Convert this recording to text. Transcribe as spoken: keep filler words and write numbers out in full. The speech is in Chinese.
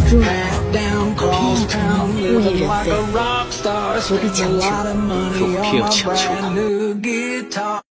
如果偏要成为物艺人非，何必强求？ 若我偏要强求他。